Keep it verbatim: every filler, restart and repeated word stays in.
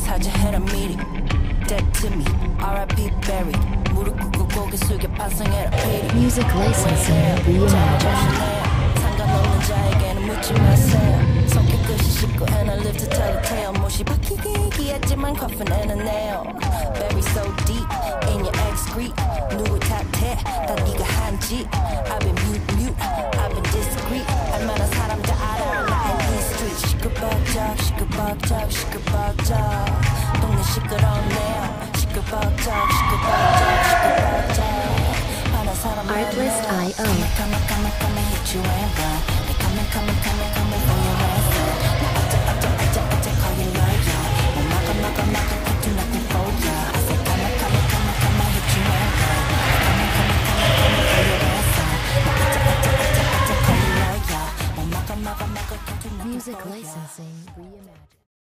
타자해라 미리 Dead to me R I P buried 무릎 꿇고 고개 숙여 반성해라 피리 Music licensing reimagined. 상관없는 자에게는 묻지 마세요 성격 끝이 쉽고 and I live to tell the tale 못이 박히기 했지만 coffin and a nail Bury so deep in your excrete 누굴 탓해 다 네가 한 짓 I've been mute mute I've been discreet 알만한 사람 다 알아 나의 이 street 시끌벅적 시끌벅적 시끌벅적 동네 시끄럽네요 시끌벅적 시끌벅적 시끌벅적 Artlist dot I O. Come on, come on, come on, come on, hit you and run. They coming, coming, coming, coming for your ransom. Now I just, I just, I just, I just call you lawyer. No maga, maga, maga, could do nothing for ya. I said, come on, come on, come on, come on, hit you and run. They coming, coming, coming, coming for your ransom. Now I just, I just, I just, I just call you lawyer. No maga, maga, maga, could do nothing for ya. Music licensing reimagined.